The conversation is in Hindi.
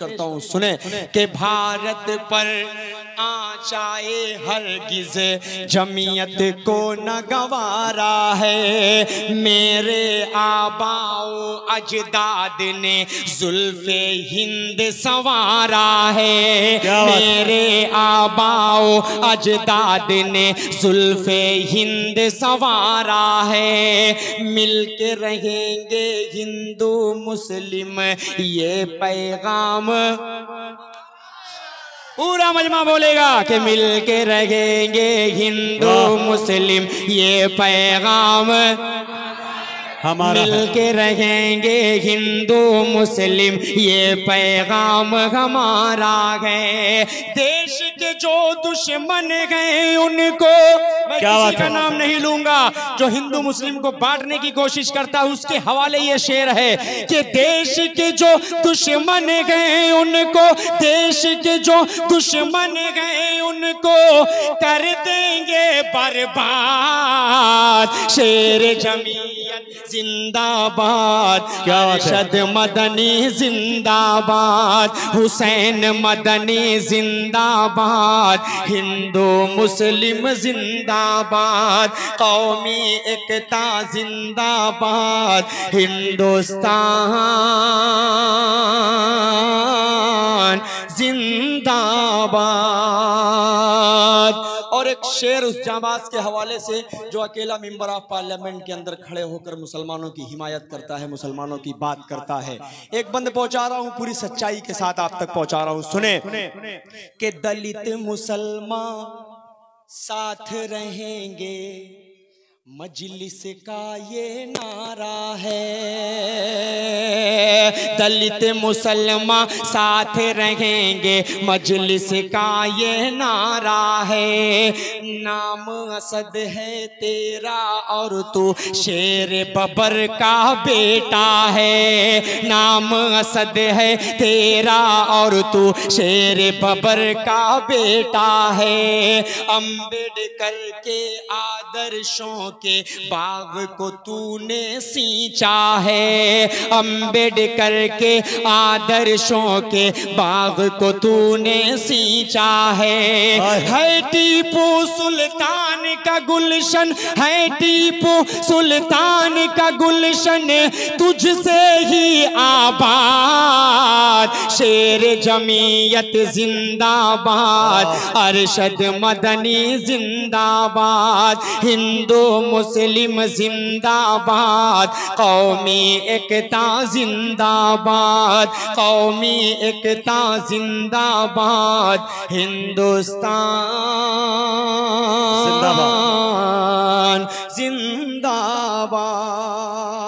करता हूँ, सुने कि भारत पर आचाए हरगिज जमीयत को न गवारा है। मेरे आबाओ अजदाद ने जुल्फे हिंद संवारा है। मेरे आबाओ अजदाद ने जुल्फे हिंद संवारा है। मिलके रहेंगे हिंदू मुस्लिम ये पैगाम, पूरा मजमा बोलेगा कि मिलके रहेंगे हिंदू मुस्लिम ये पैगाम हमारा, मिलके रहेंगे हिंदू मुस्लिम ये पैगाम हमारा है। देश के जो दुश्मन गए उनको मैं किसी का नाम नहीं लूंगा, जो हिंदू मुस्लिम को बांटने की कोशिश करता है उसके हवाले ये शेर है कि देश के जो दुश्मन गए उनको, देश के जो दुश्मन गए उनको कर देंगे बर्बाद। शेर जमीयत जिंदाबाद, अरशद मदनी जिंदाबाद, हुसैन मदनी जिंदाबाद, हिंदू मुस्लिम जिंदाबाद, कौमी एकता जिंदाबाद, हिंदुस्तान जिंदाबाद। और एक शेर उस जाबाज के हवाले से जो अकेला मेंबर ऑफ पार्लियामेंट के अंदर खड़े होकर मुसलमानों की हिमायत करता है, मुसलमानों की बात करता है। एक बंद पहुंचा रहा हूं, पूरी सच्चाई के साथ आप तक पहुंचा रहा हूं, सुने कि दलित मुसलमान साथ रहेंगे मजलिस का ये नारा है। दलित मुसलमान साथ रहेंगे मजलिस का ये नारा है। नाम असद है तेरा और तू शेर बबर का बेटा है। नाम असद है तेरा और तू शेर बबर का बेटा है। अम्बेडकर के आदर्शों के बाग को तूने सींचा है। अम्बेडकर के आदर्शों के बाग को तूने सींचा है टीपू सुल्तान का गुलशन, है टीपू सुल्तान का गुलशन तुझसे ही आबाद। शेर जमीयत जिंदाबाद, अरशद मदनी जिंदाबाद, हिंदू मुस्लिम जिंदाबाद, कौमी एकता जिंदाबाद, कौमी एकता जिंदाबाद, हिंदुस्तान जिंदाबाद।